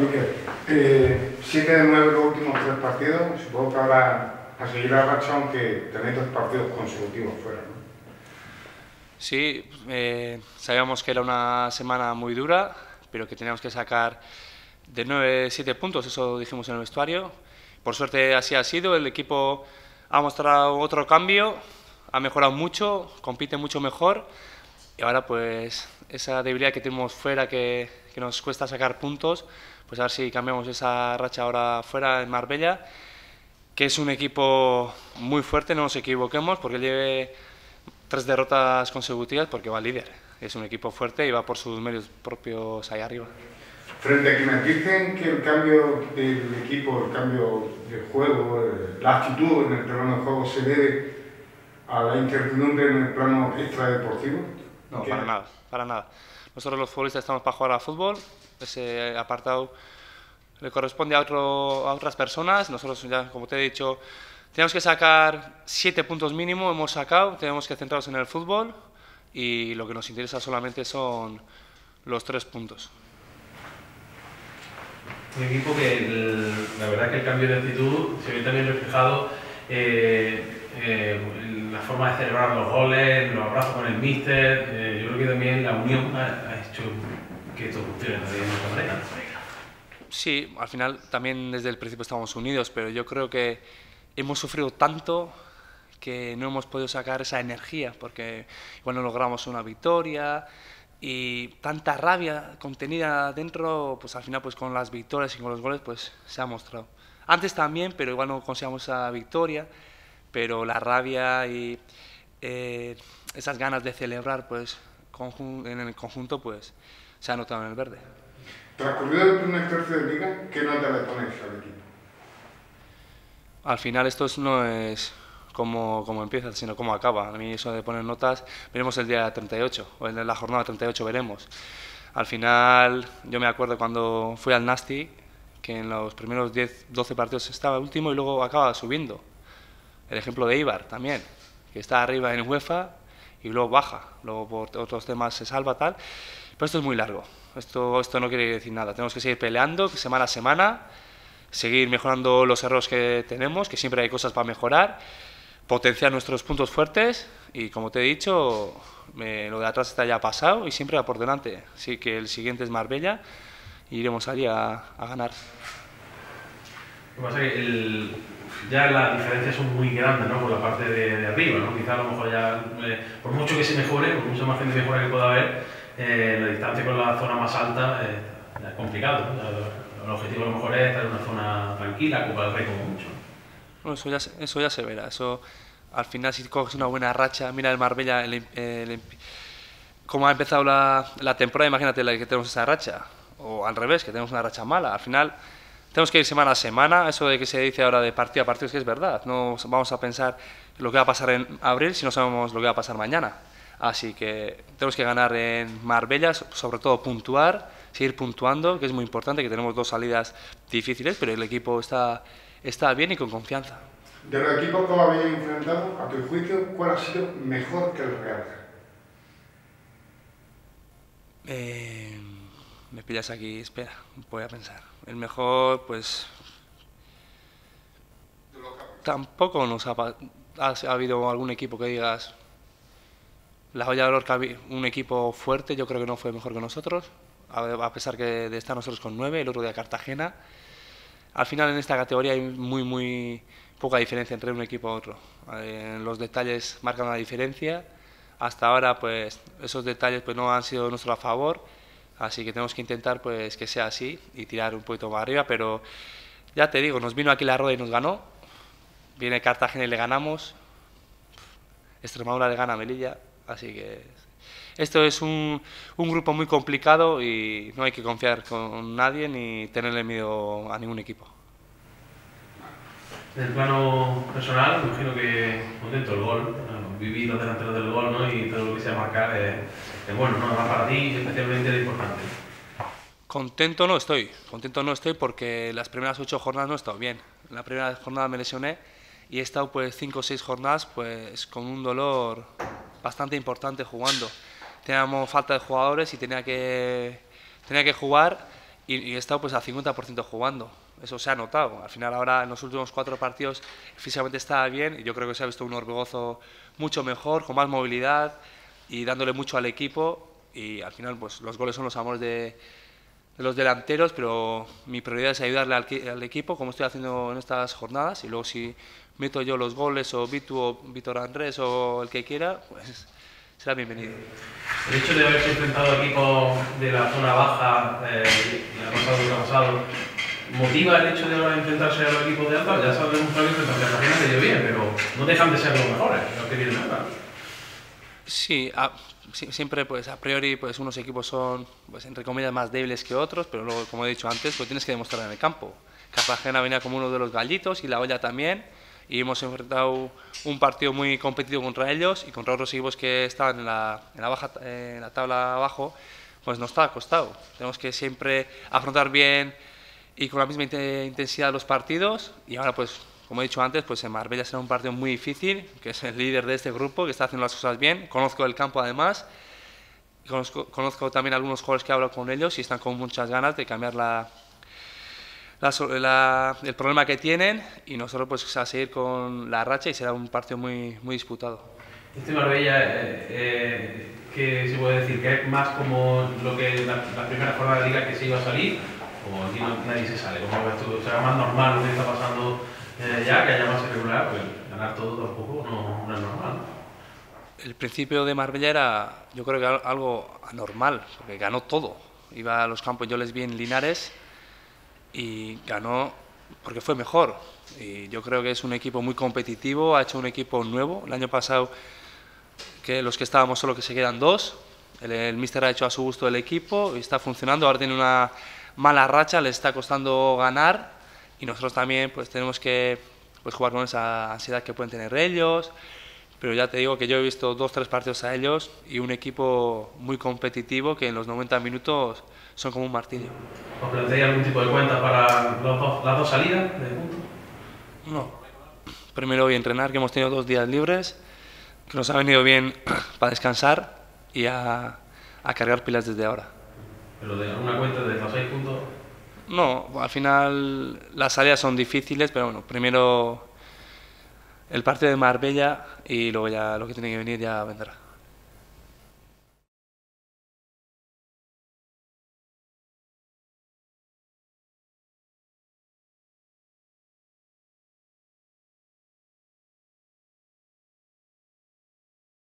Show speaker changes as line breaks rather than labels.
Miquel. 7 de 9 los últimos 3 partidos. Supongo que ahora a seguir la racha, aunque tenéis 2 partidos consecutivos fuera, ¿no?
Sí, sabíamos que era una semana muy dura, pero que teníamos que sacar de 9 7 puntos, eso dijimos en el vestuario. Por suerte así ha sido, el equipo ha mostrado otro cambio, ha mejorado mucho, compite mucho mejor y ahora pues esa debilidad que tenemos fuera que nos cuesta sacar puntos, pues a ver si cambiamos esa racha ahora fuera en Marbella, que es un equipo muy fuerte, no nos equivoquemos, porque lleve 3 derrotas consecutivas porque va líder. Es un equipo fuerte y va por sus medios propios ahí arriba.
Frente a quienes dicen que el cambio del equipo, el cambio del juego, la actitud en el terreno de juego se debe a la incertidumbre en el plano extradeportivo.
No, para nada, para nada. Nosotros los futbolistas estamos para jugar al fútbol, ese apartado le corresponde a otras personas. Nosotros ya, como te he dicho, tenemos que sacar 7 puntos mínimo, hemos sacado, tenemos que centrarnos en el fútbol y lo que nos interesa solamente son los 3 puntos.
Un equipo que la verdad que el cambio de actitud se ve también reflejado en la forma de celebrar los goles, los abrazos con el míster. Yo creo que también la unión ha hecho que esto funcione de esta manera.
Sí, al final también desde el principio estamos unidos, pero yo creo que hemos sufrido tanto que no hemos podido sacar esa energía, porque igual no logramos una victoria y tanta rabia contenida dentro, pues al final pues con las victorias y con los goles pues se ha mostrado. Antes también, pero igual no conseguíamos esa victoria, pero la rabia y esas ganas de celebrar pues en el conjunto pues se ha notado en el verde.
Transcurrido el primer tercio de liga, ¿qué nota le ponéis al equipo?
Al final esto no es como empieza, sino cómo acaba. A mí eso de poner notas, veremos el día 38, o en la jornada 38 veremos. Al final, yo me acuerdo cuando fui al Nasti, que en los primeros 10, 12 partidos estaba último y luego acaba subiendo. El ejemplo de Eibar también, que está arriba en UEFA y luego baja, luego por otros temas se salva tal. Pero esto es muy largo, esto no quiere decir nada. Tenemos que seguir peleando semana a semana, seguir mejorando los errores que tenemos, que siempre hay cosas para mejorar, potenciar nuestros puntos fuertes y, como te he dicho, lo de atrás está ya pasado y siempre va por delante. Así que el siguiente es Marbella y iremos allí a ganar.
Lo que pasa es que ya las diferencias son muy grandes, ¿no? Por la parte de arriba, ¿no? Quizá a lo mejor ya, por mucho que se mejore, por mucha margen de mejora que pueda haber, la distancia con la zona más alta ya es complicado, ¿no? El objetivo a lo mejor es estar en una zona tranquila, Copa del Rey como mucho.
Bueno, eso ya se verá. Eso, al final, si coges una buena racha, mira el Marbella, cómo ha empezado la temporada, imagínate la que tenemos esa racha, o al revés, que tenemos una racha mala. Al final, tenemos que ir semana a semana. Eso de que se dice ahora de partido a partido es que es verdad. No vamos a pensar lo que va a pasar en abril si no sabemos lo que va a pasar mañana. Así que tenemos que ganar en Marbella, sobre todo puntuar, seguir puntuando, que es muy importante, que tenemos 2 salidas difíciles, pero el equipo está bien y con confianza.
De los equipos que os habéis enfrentado, a tu juicio, ¿cuál ha sido mejor que el Real?
Me pillas aquí, espera, voy a pensar. El mejor, pues tampoco ha habido algún equipo que digas la Hoya de Lorca, un equipo fuerte, yo creo que no fue mejor que nosotros, a pesar de estar nosotros con 9, el otro día Cartagena. Al final en esta categoría hay muy poca diferencia entre un equipo y otro. Los detalles marcan la diferencia. Hasta ahora pues esos detalles pues no han sido nuestro a favor, así que tenemos que intentar pues que sea así y tirar un poquito más arriba, pero ya te digo, nos vino aquí la Roda y nos ganó. Viene Cartagena y le ganamos. Extremadura le gana a Melilla, así que esto es un grupo muy complicado y no hay que confiar con nadie ni tenerle miedo a ningún equipo.
En el plano personal, me imagino que contento el gol, vivir los delanteros del gol, ¿no? Y todo lo que sea marcar es bueno, ¿no? Además para ti especialmente importante.
Contento no estoy porque las primeras 8 jornadas no he estado bien. En la primera jornada me lesioné y he estado pues 5 o 6 jornadas pues con un dolor bastante importante jugando. Teníamos falta de jugadores y tenía que jugar y he estado pues a 50% jugando. Eso se ha notado. Al final ahora en los últimos 4 partidos físicamente estaba bien y yo creo que se ha visto un Orbegozo mucho mejor, con más movilidad y dándole mucho al equipo, y al final pues los goles son los amores de los delanteros, pero mi prioridad es ayudarle al equipo como estoy haciendo en estas jornadas, y luego si meto yo los goles o Vitu o Víctor Andrés o el que quiera, pues será bienvenido.
El hecho de haberse enfrentado a equipos de la zona baja, el año pasado, ¿motiva el hecho de ahora enfrentarse a los equipos de alta? Ya sabemos que enfrentarse a Cartagena que dio bien, pero no dejan de ser los mejores, los que vienen ahora.
Sí, siempre pues a priori pues unos equipos son pues entre comillas más débiles que otros, pero luego, como he dicho antes, pues tienes que demostrar en el campo. Cartagena venía como uno de los gallitos y La Olla también, y hemos enfrentado un partido muy competitivo contra ellos y contra otros equipos que estaban en la tabla abajo, pues nos está costado. Tenemos que siempre afrontar bien y con la misma intensidad los partidos, y ahora pues como he dicho antes, pues en Marbella será un partido muy difícil, que es el líder de este grupo, que está haciendo las cosas bien. Conozco el campo además, conozco también algunos jugadores que he hablado con ellos y están con muchas ganas de cambiar el problema que tienen, y nosotros pues a seguir con la racha, y será un partido muy disputado.
Este Marbella, ¿qué se puede decir? ¿Que es más como lo que la primera jornada de liga que se iba a salir? ¿O aquí nadie se sale? ¿Cómo ves tú? ¿Será más normal lo que está pasando ya, que haya más irregular? Pues ganar todo tampoco no es normal, ¿no?
El principio de Marbella era, yo creo que algo anormal, porque ganó todo. Iba a los campos, yo les vi en Linares y ganó porque fue mejor. Y yo creo que es un equipo muy competitivo, ha hecho un equipo nuevo. El año pasado, que los que estábamos solo que se quedan 2, el míster ha hecho a su gusto el equipo y está funcionando. Ahora tiene una mala racha, le está costando ganar, y nosotros también pues tenemos que pues jugar con esa ansiedad que pueden tener ellos. Pero ya te digo que yo he visto 2 o 3 partidos a ellos y un equipo muy competitivo que en los 90 minutos son como un martirio.
¿Os planteáis algún tipo de cuenta para las dos salidas de puntos?
No. Primero voy a entrenar, que hemos tenido 2 días libres, que nos ha venido bien para descansar y a cargar pilas desde ahora.
¿Pero de alguna cuenta de los 6 puntos?
No, al final las salidas son difíciles, pero bueno, primero el partido de Marbella y luego ya lo que tiene que venir ya vendrá.